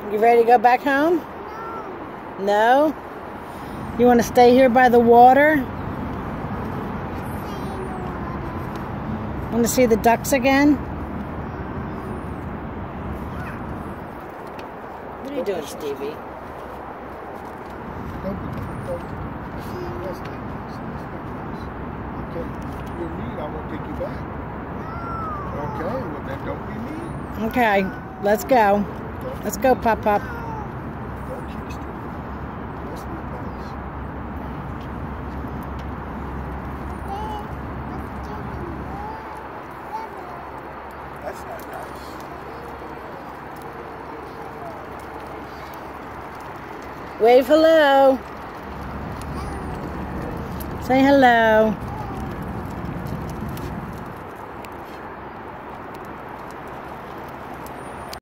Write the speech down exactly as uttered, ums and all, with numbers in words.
You ready to go back home? No? You want to stay here by the water? Want to see the ducks again? What are you doing, Stevie? Okay, you're mean, I won't take you back. Okay, well then don't be mean. Okay, let's go. Let's go, Pop Pop. Don't keep straight. Let's be nice. That's not nice. Wave hello. Say hello.